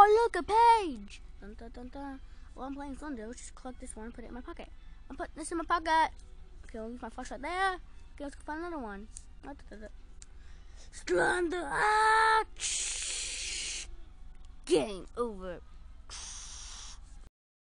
Oh, look, a page. Dun, dun, dun, dun. Well, I'm playing Thunder. Let's just collect this one and put it in my pocket. I'm putting this in my pocket. Okay, I'll use my flashlight there. Okay, let's find another one. Thunder. Ah! Game over.